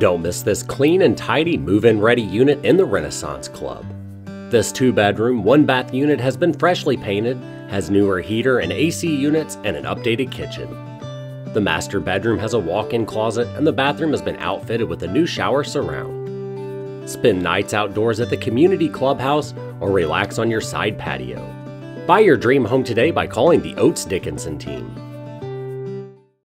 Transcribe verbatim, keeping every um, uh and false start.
Don't miss this clean and tidy move-in ready unit in the Renaissance Club. This two-bedroom, one-bath unit has been freshly painted, has newer heater and A C units, and an updated kitchen. The master bedroom has a walk-in closet, and the bathroom has been outfitted with a new shower surround. Spend nights outdoors at the community clubhouse or relax on your side patio. Buy your dream home today by calling the Oates Dickinson team.